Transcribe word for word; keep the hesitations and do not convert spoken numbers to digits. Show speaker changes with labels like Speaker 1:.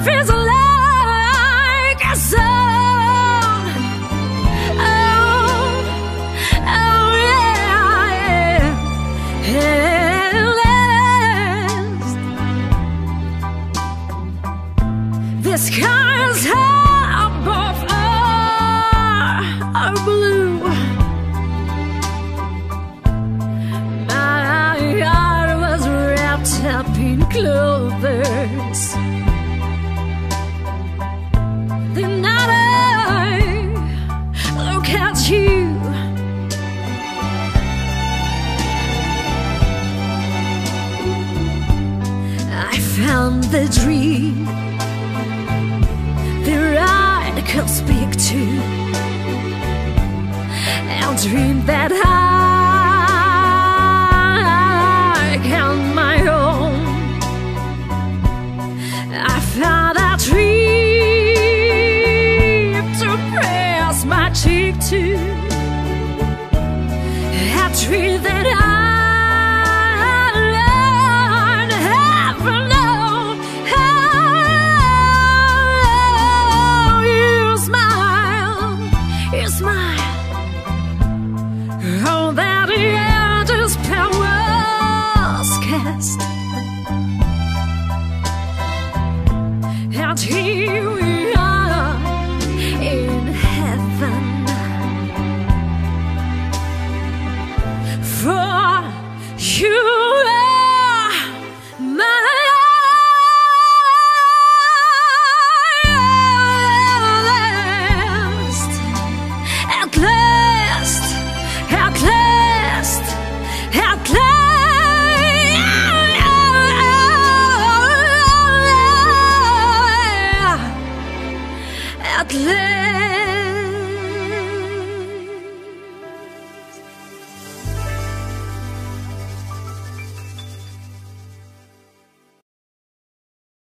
Speaker 1: feels like a song. Oh, oh yeah, yeah. Last, the skies above are, are blue. My heart was wrapped up in clovers. The night I look at you, I found the dream that I could speak to, a dream that I count my own. I found a dream to press my cheek to, a dream that I never know. Oh, you smile, you smile. Oh, that edge's powers cast, and here